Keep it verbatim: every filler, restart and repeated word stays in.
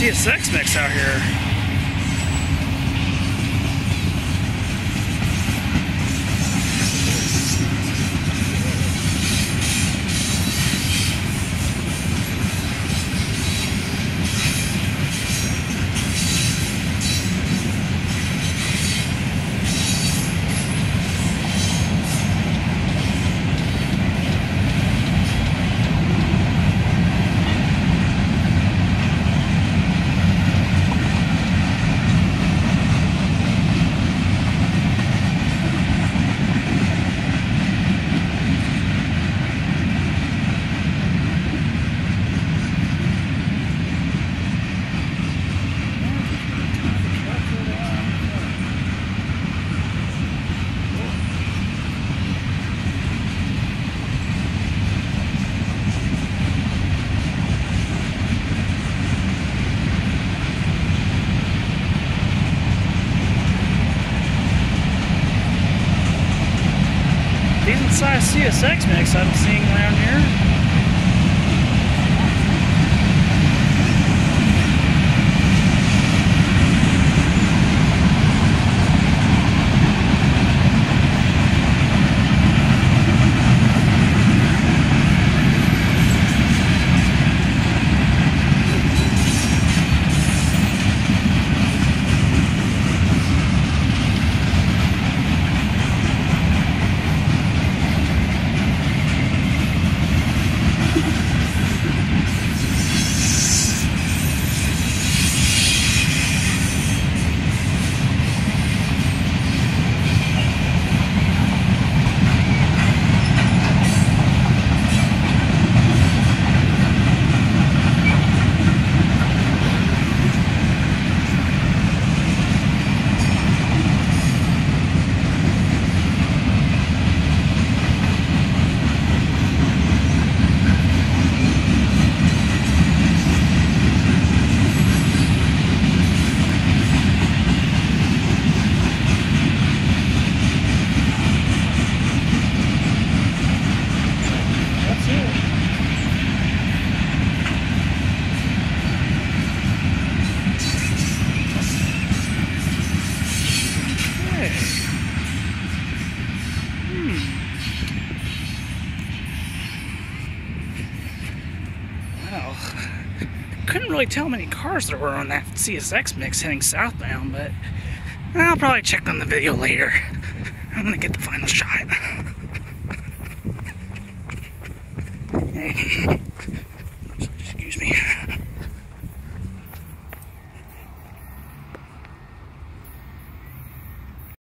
S X Mix out here. Decent sized C S X mix I'm seeing around here. Well, couldn't really tell how many cars there were on that C S X mix heading southbound, but I'll probably check on the video later. I'm gonna get the final shot.